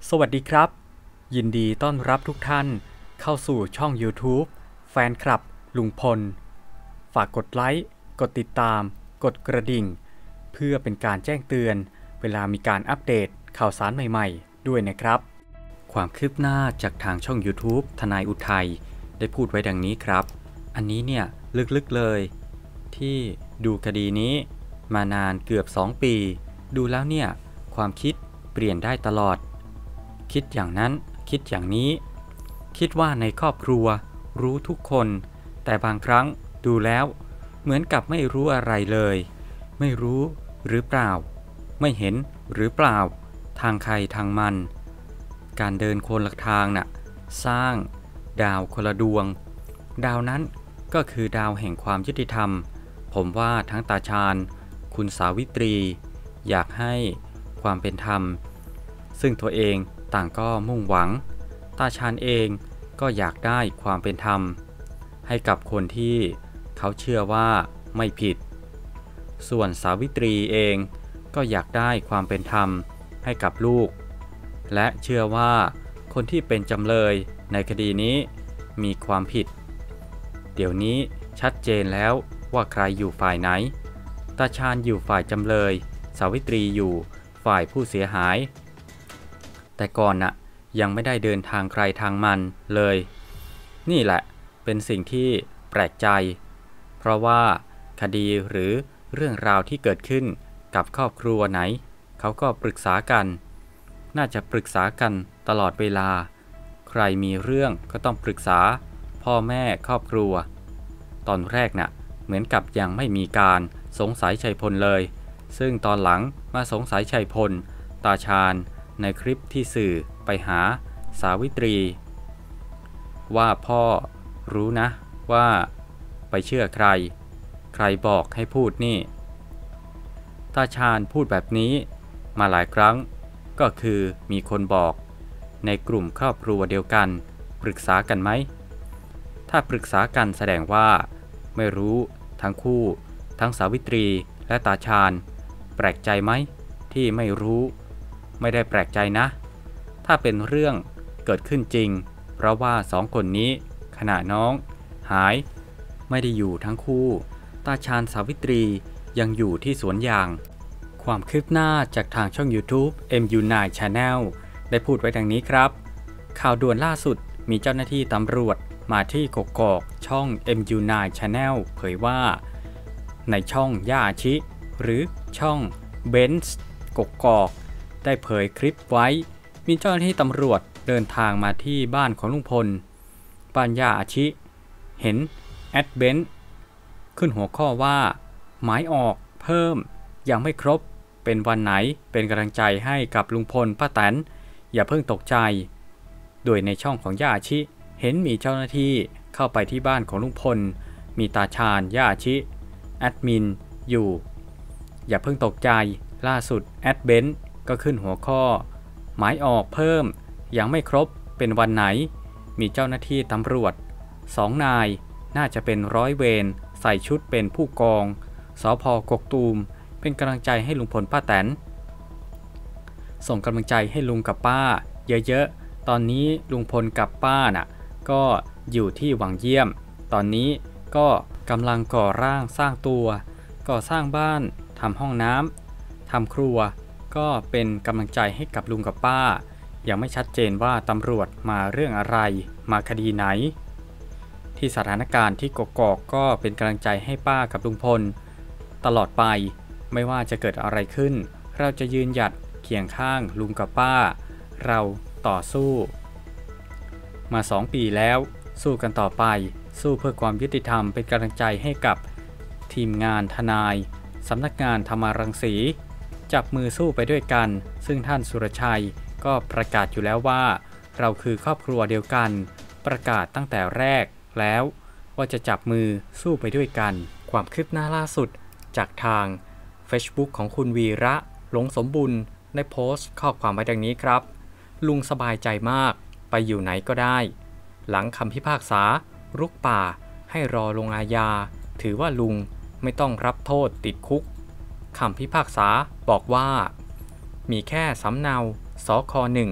สวัสดีครับยินดีต้อนรับทุกท่านเข้าสู่ช่อง YouTube แฟนคลับลุงพลฝากกดไลค์กดติดตามกดกระดิ่งเพื่อเป็นการแจ้งเตือนเวลามีการอัปเดตข่าวสารใหม่ๆด้วยนะครับความคืบหน้าจากทางช่อง YouTube ทนายอุทัยได้พูดไว้ดังนี้ครับอันนี้เนี่ยลึกๆเลยที่ดูคดีนี้มานานเกือบ2 ปีดูแล้วเนี่ยความคิดเปลี่ยนได้ตลอดคิดอย่างนั้นคิดอย่างนี้คิดว่าในครอบครัวรู้ทุกคนแต่บางครั้งดูแล้วเหมือนกับไม่รู้อะไรเลยไม่รู้หรือเปล่าไม่เห็นหรือเปล่าทางใครทางมันการเดินคนละทางน่ะสร้างดาวคนละดวงดาวนั้นก็คือดาวแห่งความยุติธรรมผมว่าทั้งตาชาญคุณสาวิตรีอยากให้ความเป็นธรรมซึ่งตัวเองต่างก็มุ่งหวังตาชาญเองก็อยากได้ความเป็นธรรมให้กับคนที่เขาเชื่อว่าไม่ผิดส่วนสาวิตรีเองก็อยากได้ความเป็นธรรมให้กับลูกและเชื่อว่าคนที่เป็นจำเลยในคดีนี้มีความผิดเดี๋ยวนี้ชัดเจนแล้วว่าใครอยู่ฝ่ายไหนตาชาญอยู่ฝ่ายจำเลยสาวิตรีอยู่ฝ่ายผู้เสียหายแต่ก่อนน่ะยังไม่ได้เดินทางใครทางมันเลยนี่แหละเป็นสิ่งที่แปลกใจเพราะว่าคดีหรือเรื่องราวที่เกิดขึ้นกับครอบครัวไหนเขาก็ปรึกษากันน่าจะปรึกษากันตลอดเวลาใครมีเรื่องก็ต้องปรึกษาพ่อแม่ครอบครัวตอนแรกน่ะเหมือนกับยังไม่มีการสงสัยชัยพลเลยซึ่งตอนหลังมาสงสัยชัยพลตาชาญในคลิปที่สื่อไปหาสาวิตรีว่าพ่อรู้นะว่าไปเชื่อใครใครบอกให้พูดนี่ตาชาญพูดแบบนี้มาหลายครั้งก็คือมีคนบอกในกลุ่มครอบครัวเดียวกันปรึกษากันไหมถ้าปรึกษากันแสดงว่าไม่รู้ทั้งคู่ทั้งสาวิตรีและตาชาญแปลกใจไหมที่ไม่รู้ไม่ได้แปลกใจนะถ้าเป็นเรื่องเกิดขึ้นจริงเพราะว่า2 คนนี้ขณะน้องหายไม่ได้อยู่ทั้งคู่ตาชาญสาวิตรียังอยู่ที่สวนยางความคืบหน้าจากทางช่อง YouTube MU9 Channel ได้พูดไว้ดังนี้ครับข่าวด่วนล่าสุดมีเจ้าหน้าที่ตำรวจมาที่กกอกช่อง MU9 Channel เผยว่าในช่องย่าอาชิหรือช่องเบนซ์กกอกได้เผยคลิปไว้มีเจ้าหน้าที่ตำรวจเดินทางมาที่บ้านของลุงพลบ้านย่าอาชิเห็นแอดเบนซ์ขึ้นหัวข้อว่าหมายออกเพิ่มยังไม่ครบเป็นวันไหนเป็นกำลังใจให้กับลุงพลป้าแตนอย่าเพิ่งตกใจโดยในช่องของย่าอาชิเห็นมีเจ้าหน้าที่เข้าไปที่บ้านของลุงพลมีตาชาญย่าอาชิแอดมินอยู่อย่าเพิ่งตกใจล่าสุดแอดเบนซ์ก็ขึ้นหัวข้อหมายออกเพิ่มยังไม่ครบเป็นวันไหนมีเจ้าหน้าที่ตำรวจ2 นายน่าจะเป็นร้อยเวรใส่ชุดเป็นผู้กองสภ.กกตูมเป็นกำลังใจให้ลุงพลป้าแตนส่งกำลังใจให้ลุงกับป้าเยอะๆตอนนี้ลุงพลกับป้าน่ะก็อยู่ที่วังเยี่ยมตอนนี้ก็กำลังก่อร่างสร้างตัวก่อสร้างบ้านทำห้องน้ำทำครัวก็เป็นกำลังใจให้กับลุงกับป้ายังไม่ชัดเจนว่าตำรวจมาเรื่องอะไรมาคดีไหนที่สถานการณ์ที่กกอกก็เป็นกำลังใจให้ป้ากับลุงพลตลอดไปไม่ว่าจะเกิดอะไรขึ้นเราจะยืนหยัดเคียงข้างลุงกับป้าเราต่อสู้มา2 ปีแล้วสู้กันต่อไปสู้เพื่อความยุติธรรมเป็นกำลังใจให้กับทีมงานทนายสำนักงานธรรมารังสีจับมือสู้ไปด้วยกันซึ่งท่านสุรชัยก็ประกาศอยู่แล้วว่าเราคือครอบครัวเดียวกันประกาศตั้งแต่แรกแล้วว่าจะจับมือสู้ไปด้วยกันความคืบหน้าล่าสุดจากทาง Facebook ของคุณวีระหลงสมบุญได้โพสต์ข้อความไว้ดังนี้ครับลุงสบายใจมากไปอยู่ไหนก็ได้หลังคำพิพากษารุกป่าให้รอลงอาญาถือว่าลุงไม่ต้องรับโทษติดคุกคำพิพากษาบอกว่ามีแค่สำเนาสค.1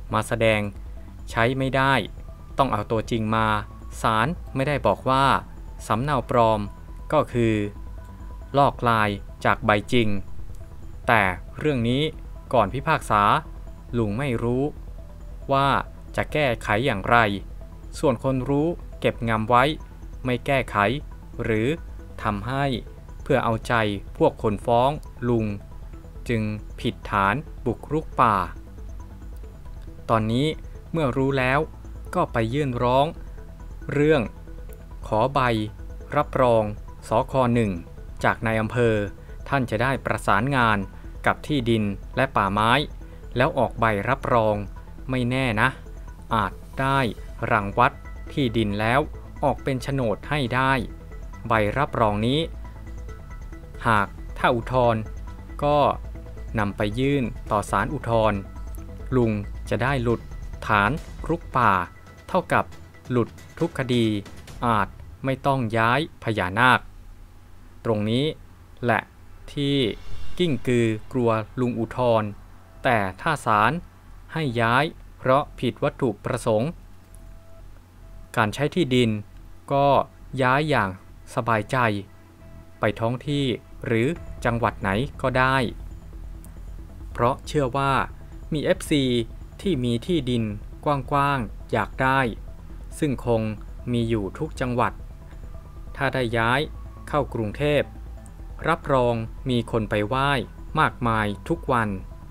มาแสดงใช้ไม่ได้ต้องเอาตัวจริงมาศาลไม่ได้บอกว่าสำเนาปลอมก็คือลอกลายจากใบจริงแต่เรื่องนี้ก่อนพิพากษาลุงไม่รู้ว่าจะแก้ไขอย่างไรส่วนคนรู้เก็บงำไว้ไม่แก้ไขหรือทำให้เพื่อเอาใจพวกคนฟ้องลุงจึงผิดฐานบุกรุกป่าตอนนี้เมื่อรู้แล้วก็ไปยื่นร้องเรื่องขอใบรับรองสค.1 จากนายอำเภอท่านจะได้ประสานงานกับที่ดินและป่าไม้แล้วออกใบรับรองไม่แน่นะอาจได้รังวัดที่ดินแล้วออกเป็นโฉนดให้ได้ใบรับรองนี้หากถ้าอุทธรณ์ก็นำไปยื่นต่อศาลอุทธรณ์ลุงจะได้หลุดฐานรุกป่าเท่ากับหลุดทุกคดีอาจไม่ต้องย้ายพญานาคตรงนี้แหละที่กิ้งกือกลัวลุงอุทธรณ์แต่ถ้าศาลให้ย้ายเพราะผิดวัตถุประสงค์การใช้ที่ดินก็ย้ายอย่างสบายใจไปท้องที่หรือจังหวัดไหนก็ได้เพราะเชื่อว่ามี FC ที่มีที่ดินกว้างๆอยากได้ซึ่งคงมีอยู่ทุกจังหวัดถ้าได้ย้ายเข้ากรุงเทพรับรองมีคนไปไหว้มากมายทุกวัน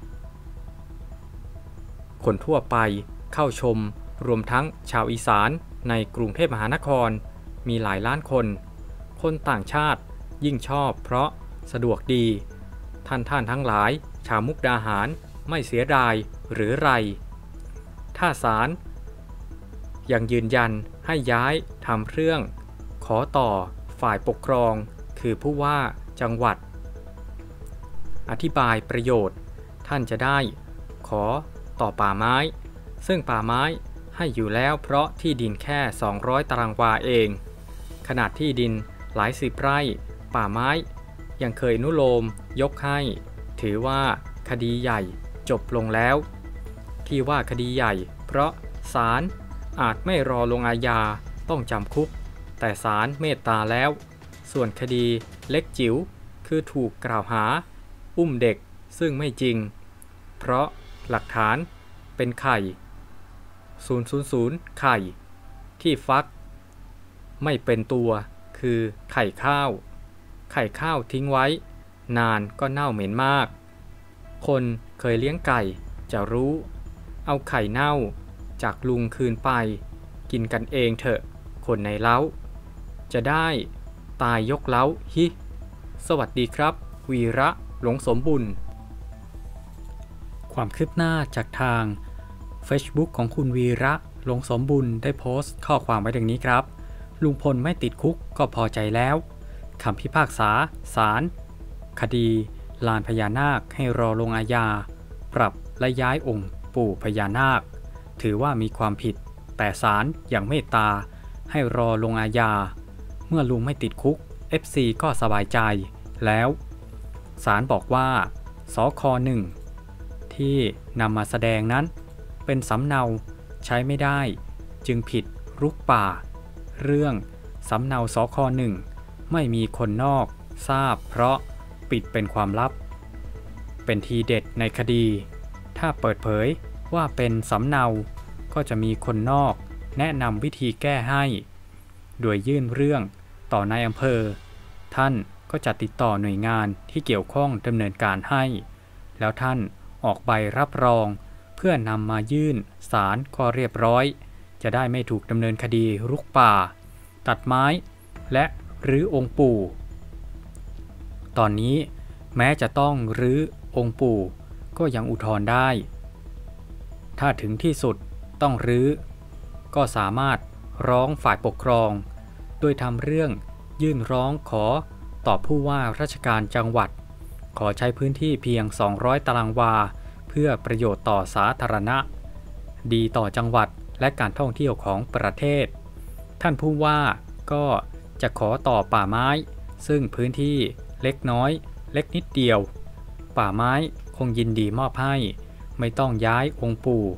คนทั่วไปเข้าชมรวมทั้งชาวอีสานในกรุงเทพมหานครมีหลายล้านคนคนต่างชาติยิ่งชอบเพราะสะดวกดีท่านทั้งหลายชาวมุกดาหารไม่เสียดายหรือไรถ้าศาลยังยืนยันให้ย้ายทำเรื่องขอต่อฝ่ายปกครองคือผู้ว่าจังหวัดอธิบายประโยชน์ท่านจะได้ขอต่อป่าไม้ซึ่งป่าไม้ให้อยู่แล้วเพราะที่ดินแค่200ตารางวาเองขนาดที่ดินหลายสิบไร่ป่าไม้ยังเคยอนุโลมยกให้ถือว่าคดีใหญ่จบลงแล้วที่ว่าคดีใหญ่เพราะศาลอาจไม่รอลงอาญาต้องจำคุกแต่ศาลเมตตาแล้วส่วนคดีเล็กจิ๋วคือถูกกล่าวหาอุ้มเด็กซึ่งไม่จริงเพราะหลักฐานเป็นไข่000ไข่ที่ฟักไม่เป็นตัวคือไข่ข้าวทิ้งไว้นานก็เน่าเหม็นมากคนเคยเลี้ยงไก่จะรู้เอาไข่เน่าจากลุงคืนไปกินกันเองเถอะคนในเล้าจะได้ตายยกเล้าฮิสวัสดีครับวีระหลงสมบุญความคืบหน้าจากทาง Facebook ของคุณวีระหลงสมบุญได้โพสต์ข้อความไว้ดังนี้ครับลุงพลไม่ติดคุกก็พอใจแล้วคำพิพากษาศาลคดีลานพญานาคให้รอลงอาญาปรับและย้ายองค์ปู่พญานาคถือว่ามีความผิดแต่ศาลอย่างเมตตาให้รอลงอาญาเมื่อลุงไม่ติดคุก FC ก็สบายใจแล้วศาลบอกว่าสค.1 ที่นำมาแสดงนั้นเป็นสำเนาใช้ไม่ได้จึงผิดรุกป่าเรื่องสำเนาสค.1 ไม่มีคนนอกทราบเพราะปิดเป็นความลับเป็นทีเด็ดในคดีถ้าเปิดเผยว่าเป็นสำเนาก็จะมีคนนอกแนะนำวิธีแก้ให้โดยยื่นเรื่องต่อนายอำเภอท่านก็จะติดต่อหน่วยงานที่เกี่ยวข้องดำเนินการให้แล้วท่านออกใบรับรองเพื่อนำมายื่นศาลก็เรียบร้อยจะได้ไม่ถูกดำเนินคดีรุกป่าตัดไม้และรื้อองค์ปู่ตอนนี้แม้จะต้องรื้อองค์ปู่ก็ยังอุทธรณ์ได้ถ้าถึงที่สุดต้องรื้อก็สามารถร้องฝ่ายปกครองโดยทำเรื่องยื่นร้องขอต่อผู้ว่าราชการจังหวัดขอใช้พื้นที่เพียง200ตารางวาเพื่อประโยชน์ต่อสาธารณะดีต่อจังหวัดและการท่องเที่ยวของประเทศท่านผู้ว่าก็จะขอต่อป่าไม้ซึ่งพื้นที่เล็กน้อยเล็กนิดเดียวป่าไม้คงยินดีมอบให้ไม่ต้องย้ายองค์ปู่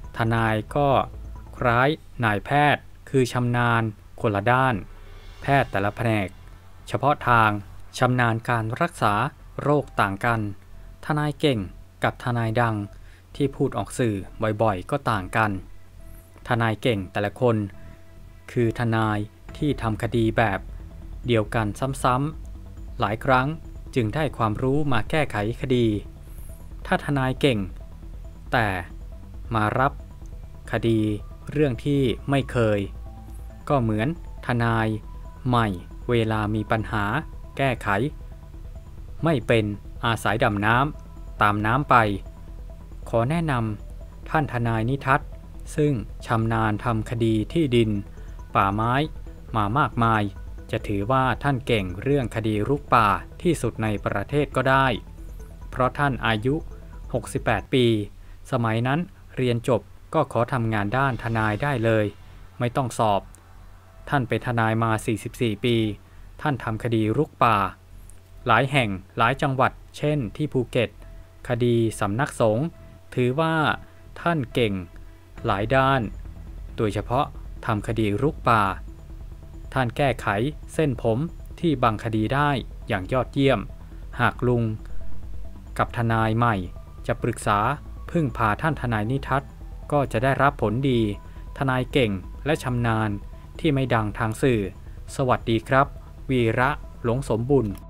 ทนายก็คล้ายนายแพทย์คือชำนาญคนละด้านแพทย์แต่ละแผนกเฉพาะทางชำนาญการรักษาโรคต่างกันทนายเก่งกับทนายดังที่พูดออกสื่อบ่อยๆก็ต่างกันทนายเก่งแต่ละคนคือทนายที่ทำคดีแบบเดียวกันซ้ำๆหลายครั้งจึงได้ความรู้มาแก้ไขคดีถ้าทนายเก่งแต่มารับคดีเรื่องที่ไม่เคยก็เหมือนทนายใหม่เวลามีปัญหาแก้ไขไม่เป็นอาศัยดำน้ำตามน้ำไปขอแนะนำท่านทนายนิทัศน์ซึ่งชำนาญทำคดีที่ดินป่าไม้มามากมายจะถือว่าท่านเก่งเรื่องคดีรุกป่าที่สุดในประเทศก็ได้เพราะท่านอายุ68ปีสมัยนั้นเรียนจบก็ขอทำงานด้านทนายได้เลยไม่ต้องสอบท่านเป็นทนายมา44ปีท่านทำคดีรุกป่าหลายแห่งหลายจังหวัดเช่นที่ภูเก็ตคดีสำนักสงฆ์ถือว่าท่านเก่งหลายด้านโดยเฉพาะทำคดีรุกป่าท่านแก้ไขเส้นผมที่บังคดีได้อย่างยอดเยี่ยมหากลุงกับทนายใหม่จะปรึกษาพึ่งพาท่านทนายนิทัศน์ก็จะได้รับผลดีทนายเก่งและชำนาญที่ไม่ดังทางสื่อสวัสดีครับวีระหลงสมบุญ